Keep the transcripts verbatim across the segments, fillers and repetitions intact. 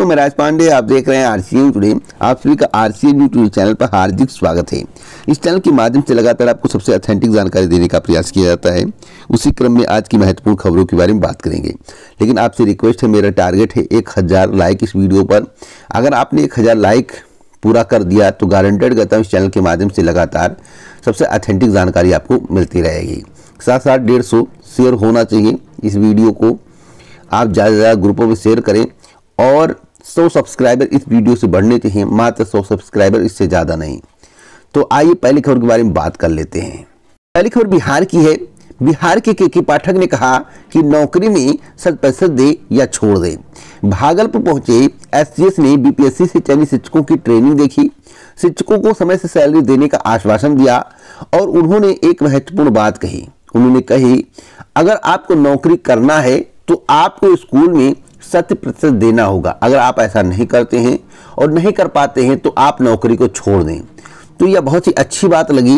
दोस्तों, मैं राज पांडे, आप देख रहे हैं आरसीएन टुडे। आप सभी का आरसीएन यूट्यूब चैनल पर हार्दिक स्वागत है। इस चैनल के माध्यम से लगातार आपको सबसे ऑथेंटिक जानकारी देने का प्रयास किया जाता है। उसी क्रम में आज की महत्वपूर्ण खबरों के बारे में बात करेंगे, लेकिन आपसे रिक्वेस्ट है, मेरा टारगेट है एक हज़ार लाइक इस वीडियो पर। अगर आपने एक हज़ार लाइक पूरा कर दिया तो गारंटेड करता हूँ इस चैनल के माध्यम से लगातार सबसे ऑथेंटिक जानकारी आपको मिलती रहेगी। साथ साथ डेढ़ सौ शेयर होना चाहिए इस वीडियो को, आप ज़्यादा से ज़्यादा ग्रुपों में शेयर करें। और सौ सब्सक्राइबर इस वीडियो से बढ़ने चाहिए, मात्र सौ सब्सक्राइबर, इससे ज़्यादा नहीं। तो आइए पहली खबर के बारे में बात कर लेते हैं। पहली खबर बिहार की है। बिहार के के के पाठक ने कहा कि नौकरी में शत प्रतिशत दे या छोड़ दे। भागलपुर पहुंचे एससीएस ने बीपीएससी से चयनित शिक्षकों की ट्रेनिंग देखी, शिक्षकों को समय से सैलरी देने का आश्वासन दिया और उन्होंने एक महत्वपूर्ण बात कही। उन्होंने कही, अगर आपको नौकरी करना है तो आपको स्कूल में शत प्रतिशत देना होगा। अगर आप ऐसा नहीं करते हैं और नहीं कर पाते हैं तो आप नौकरी को छोड़ दें। तो यह बहुत ही अच्छी बात लगी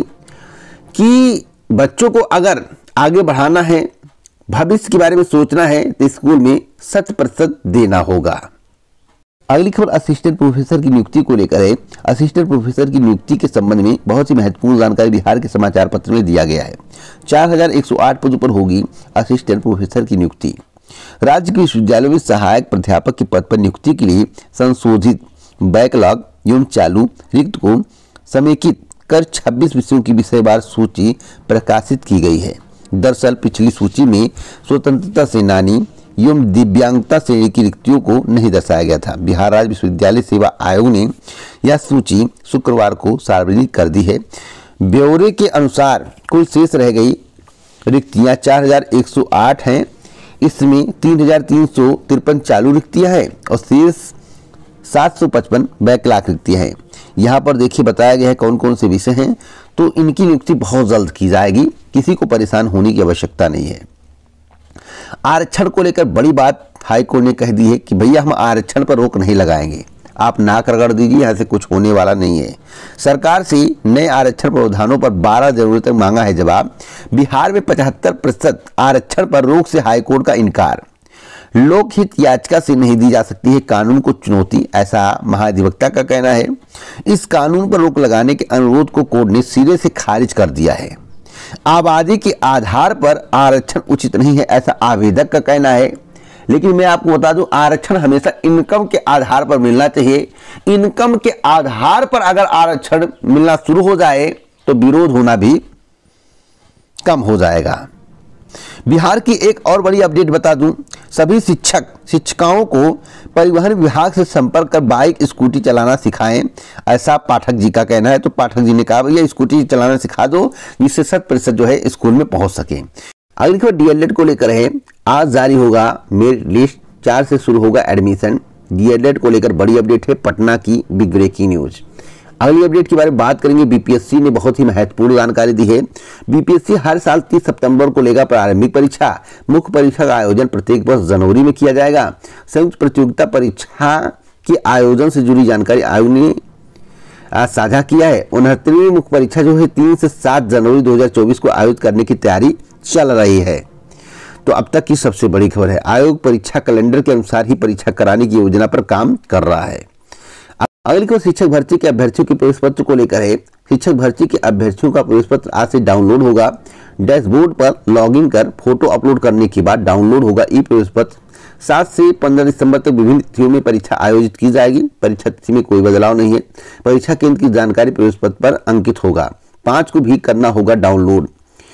कि बच्चों को अगर आगे बढ़ाना है, भविष्य के बारे में सोचना है तो स्कूल में शत प्रतिशत देना होगा। अगली खबर असिस्टेंट प्रोफेसर की नियुक्ति को लेकर है। असिस्टेंट प्रोफेसर की नियुक्ति के संबंध में बहुत ही महत्वपूर्ण जानकारी बिहार के समाचार पत्र में दिया गया है। चार हजार एक सौ आठ पदों पर होगी असिस्टेंट प्रोफेसर की नियुक्ति। राज्य के विश्वविद्यालयों में सहायक प्राध्यापक के पद पर नियुक्ति के लिए संशोधित बैकलॉग एवं चालू रिक्त को समेकित कर छब्बीस विषयों की विषयवार सूची प्रकाशित की गई है। दरअसल पिछली सूची में स्वतंत्रता सेनानी एवं दिव्यांगता श्रेणी की रिक्तियों को नहीं दर्शाया गया था। बिहार राज्य विश्वविद्यालय सेवा आयोग ने यह सूची शुक्रवार को सार्वजनिक कर दी है। ब्यौरे के अनुसार कुल शेष रह गई रिक्तियां चार हजार एक सौ आठ हैं। इसमें तीन हजार तीन सौ तिरपन चालू रिक्तियां हैं और शेष सात सौ पचपन बैकलॉग रिक्तियां हैं। यहाँ पर देखिए बताया गया है कौन कौन से विषय हैं। तो इनकी नियुक्ति बहुत जल्द की जाएगी, किसी को परेशान होने की आवश्यकता नहीं है। आरक्षण को लेकर बड़ी बात हाईकोर्ट ने कह दी है कि भैया हम आरक्षण पर रोक नहीं लगाएंगे, आप नाक रगड़ दीजिए, यहाँ से कुछ होने वाला नहीं है। सरकार से नए आरक्षण प्रावधानों पर बारह जनवरी तक मांगा है जवाब। बिहार में पचहत्तर प्रतिशत आरक्षण पर रोक से हाईकोर्ट का इनकार। लोकहित याचिका से नहीं दी जा सकती है कानून को चुनौती, ऐसा महाधिवक्ता का कहना है। इस कानून पर रोक लगाने के अनुरोध को कोर्ट ने सिरे से खारिज कर दिया है। आबादी के आधार पर आरक्षण उचित नहीं है, ऐसा आवेदक का कहना है। लेकिन मैं आपको बता दूं, आरक्षण हमेशा इनकम के आधार पर मिलना चाहिए। इनकम के आधार पर अगर आरक्षण मिलना शुरू हो जाए तो विरोध होना भी कम हो जाएगा। बिहार की एक और बड़ी अपडेट बता दूं, सभी शिक्षक शिक्षिकाओं को परिवहन विभाग से संपर्क कर बाइक स्कूटी चलाना सिखाएं, ऐसा पाठक जी का कहना है। तो पाठक जी ने कहा भैया स्कूटी चलाना सिखा दो, जिससे शत प्रतिशत जो है स्कूल में पहुंच सके। अगली खबर डीएलएड को लेकर है। आज जारी होगा मेरिट लिस्ट, चार से शुरू होगा एडमिशन। डीएलएड को लेकर बड़ी अपडेट है, पटना की बिग ब्रेकिंग न्यूज। अगली अपडेट के बारे में बात करेंगे। बीपीएससी ने बहुत ही महत्वपूर्ण जानकारी दी है। बीपीएससी हर साल तीस सितंबर को लेगा प्रारंभिक परीक्षा। मुख्य परीक्षा का आयोजन प्रत्येक वर्ष जनवरी में किया जाएगा। संयुक्त प्रतियोगिता परीक्षा के आयोजन से जुड़ी जानकारी आयोग ने आज साझा किया है। उनहत्तरवीं मुख्य परीक्षा जो है तीन से सात जनवरी दो हजार चौबीस को आयोजित करने की तैयारी चल रही है। तो अब तक की सबसे बड़ी खबर है, आयोग परीक्षा कैलेंडर के अनुसार ही परीक्षा कराने की योजना पर काम कर रहा है। अगली खबर शिक्षक भर्ती के अभ्यर्थियों के प्रवेश पत्र को लेकर है। शिक्षक भर्ती के अभ्यर्थियों का प्रवेश पत्र आज से डाउनलोड होगा। डैशबोर्ड पर लॉगिन कर फोटो अपलोड करने के बाद डाउनलोड होगा ई प्रवेश पत्र। सात से पंद्रह दिसंबर तक विभिन्न तिथियों में परीक्षा आयोजित की जाएगी। परीक्षा तिथि में कोई बदलाव नहीं है। परीक्षा केंद्र की जानकारी प्रवेश पत्र पर अंकित होगा। पाँच को भी करना होगा डाउनलोड।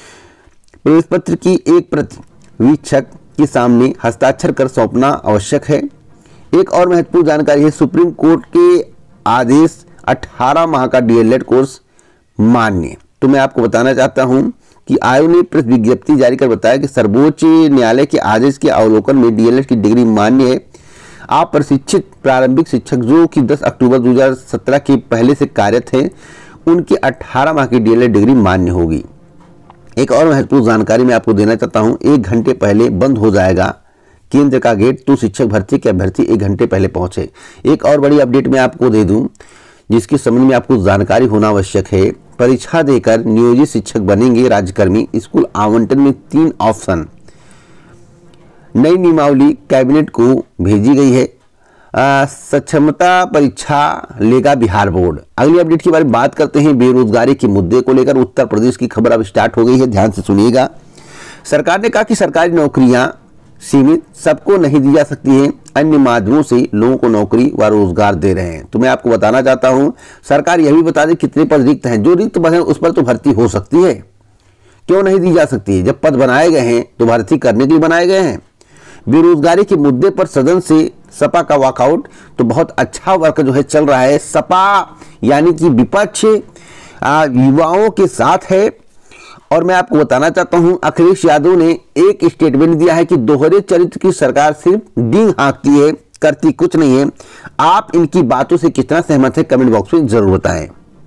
प्रवेश पत्र की एक प्रति वीक्षक के सामने हस्ताक्षर कर सौंपना आवश्यक है। एक और महत्वपूर्ण जानकारी है, सुप्रीम कोर्ट के आदेश अठारह माह का डीएलएड कोर्स मान्य। तो मैं आपको बताना चाहता हूं कि आयोग ने प्रेस विज्ञप्ति जारी कर बताया कि सर्वोच्च न्यायालय के आदेश के अवलोकन में डीएलएड की डिग्री मान्य है। आप प्रशिक्षित प्रारंभिक शिक्षक जो कि दस अक्टूबर दो हजार सत्रह के पहले से कार्यरत हैं, उनकी अठारह माह की डीएलएड डिग्री मान्य होगी। एक और महत्वपूर्ण जानकारी मैं आपको देना चाहता हूं, एक घंटे पहले बंद हो जाएगा केंद्र का गेट, तो शिक्षक भर्ती के अभ्यर्थी एक घंटे पहले पहुंचे। एक और बड़ी अपडेट मैं आपको दे दूं, जिसके संबंध में आपको जानकारी होना आवश्यक है। परीक्षा देकर नियोजित शिक्षक बनेंगे राज्यकर्मी। स्कूल आवंटन में तीन ऑप्शन। नई नियमावली कैबिनेट को भेजी गई है। सक्षमता परीक्षा लेगा बिहार बोर्ड। अगली अपडेट के बारे में बात करते हैं। बेरोजगारी के मुद्दे को लेकर उत्तर प्रदेश की खबर अब स्टार्ट हो गई है, ध्यान से सुनिएगा। सरकार ने कहा कि सरकारी नौकरियां सीमित सबको नहीं दी जा सकती हैं, अन्य माध्यमों से लोगों को नौकरी व रोजगार दे रहे हैं। तो मैं आपको बताना चाहता हूं, सरकार यह भी बता दे कितने पद रिक्त हैं। जो रिक्त पद हैं उस पर तो भर्ती हो सकती है, क्यों नहीं दी जा सकती है? जब पद बनाए गए हैं तो भर्ती करने के लिए बनाए गए हैं। बेरोजगारी के मुद्दे पर सदन से सपा का वॉकआउट, तो बहुत अच्छा वर्क जो है चल रहा है। सपा यानी कि विपक्ष युवाओं के साथ है। और मैं आपको बताना चाहता हूं, अखिलेश यादव ने एक स्टेटमेंट दिया है कि दोहरे चरित्र की सरकार सिर्फ डींग हाँकती है, करती कुछ नहीं है। आप इनकी बातों से कितना सहमत है कमेंट बॉक्स में जरूर बताएं।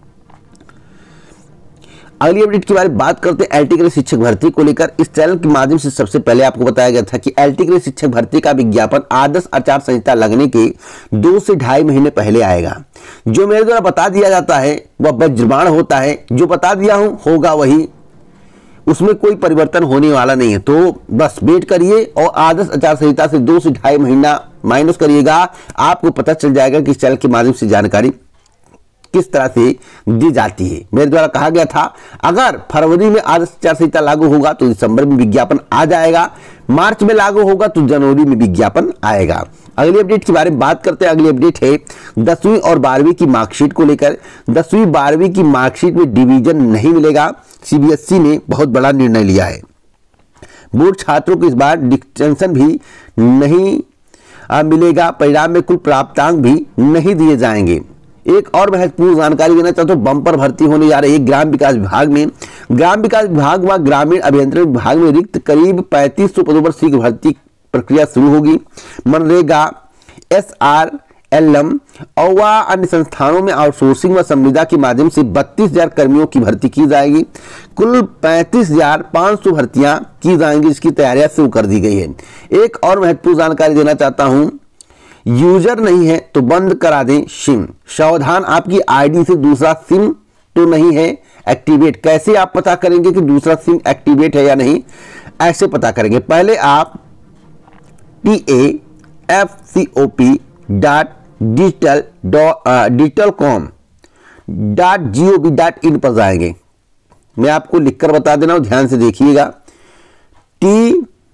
अगली अपडेट के बारे में बात करते हैं एलटी ग्रेड शिक्षक भर्ती को लेकर। इस चैनल के माध्यम से सबसे पहले आपको बताया गया था कि एलटी ग्रेड शिक्षक भर्ती का विज्ञापन आदर्श आचार संहिता लगने के दो से ढाई महीने पहले आएगा। जो मेरे द्वारा बता दिया जाता है वह वज्रबाण होता है, जो बता दिया हूं होगा वही, उसमें कोई परिवर्तन होने वाला नहीं है। तो बस वेट करिए और आदर्श आचार संहिता से दो से ढाई महीना माइनस करिएगा, आपको पता चल जाएगा कि इस चैनल के माध्यम से जानकारी किस तरह से दी जाती है। मेरे द्वारा कहा गया था अगर फरवरी में आदर्श आचार संहिता लागू होगा तो दिसंबर में विज्ञापन आ जाएगा, मार्च में लागू होगा तो जनवरी में विज्ञापन आएगा। अगली अपडेट के बारे में बात करते हैं। अगली अपडेट है दसवीं और बारहवीं की मार्कशीट को लेकर। दसवीं बारहवीं की मार्कशीट में डिवीजन नहीं मिलेगा, सीबीएसई ने बहुत बड़ा निर्णय लिया है। बोर्ड छात्रों को इस बार डिस्टिंक्शन भी नहीं मिलेगा, परिणाम में कुल प्राप्तांक भी नहीं दिए जाएंगे। एक और महत्वपूर्ण जानकारी देना चाहता हूं, बम्पर भर्ती होने जा रही है ग्राम विकास विभाग में। ग्राम विकास विभाग व ग्रामीण अभियंत्रण विभाग में रिक्त करीब पैंतीस सौ पदों पर शीघ्र भर्ती प्रक्रिया शुरू होगी। MNREGA, S R L M और व अन्य संस्थानों में आउटसोर्सिंग व संविदा के माध्यम से बत्तीस हजार कर्मियों की भर्ती की जाएगी। कुल पैंतीस हजार पांच सौ भर्तियां की जाएंगी, इसकी तैयारियां शुरू कर दी गई है। एक और महत्वपूर्ण जानकारी देना चाहता हूं, यूजर नहीं है तो बंद करा दें सिम। सावधान, आपकी आईडी से दूसरा सिम तो नहीं है एक्टिवेट। कैसे आप पता करेंगे कि दूसरा सिम एक्टिवेट है या नहीं? ऐसे पता करेंगे, पहले आप T A F C O P dot digital digital com dot G O V dot in पर जाएंगे। मैं आपको लिखकर बता देना हूं, ध्यान से देखिएगा। T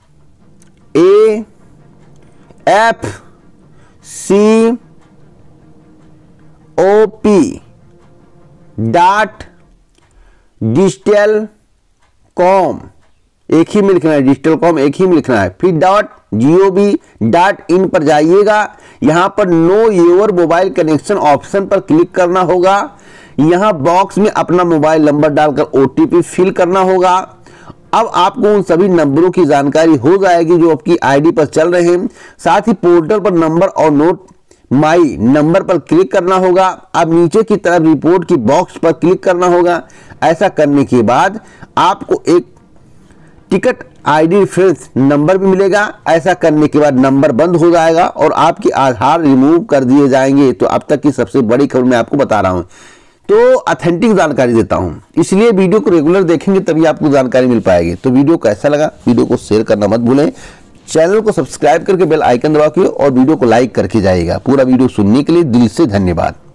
A F C O P dot digital com, एक ही में लिखना है, डिजिटल कॉम एक ही में लिखना है, फिर डॉट जीओवी डॉट इन पर जाइएगा। यहां पर know your mobile connection option पर क्लिक करना होगा। यहां बॉक्स में अपना मोबाइल नंबर डालकर ओटीपी फिल करना होगा। अब आपको उन सभी नंबरों की जानकारी हो जाएगी जो आपकी आईडी पर चल रहे हैं। साथ ही पोर्टल पर नंबर और नोट माई नंबर पर क्लिक करना होगा। अब नीचे की तरफ रिपोर्ट की बॉक्स पर क्लिक करना होगा। ऐसा करने के बाद आपको एक टिकट आईडी रेफरेंस नंबर भी मिलेगा। ऐसा करने के बाद नंबर बंद हो जाएगा और आपके आधार रिमूव कर दिए जाएंगे। तो अब तक की सबसे बड़ी खबर मैं आपको बता रहा हूं, तो ऑथेंटिक जानकारी देता हूं, इसलिए वीडियो को रेगुलर देखेंगे तभी आपको जानकारी मिल पाएगी। तो वीडियो कैसा लगा, वीडियो को शेयर करना मत भूलें, चैनल को सब्सक्राइब करके बेल आइकन दबाइए और वीडियो को लाइक करके जाइएगा। पूरा वीडियो सुनने के लिए दिल से धन्यवाद।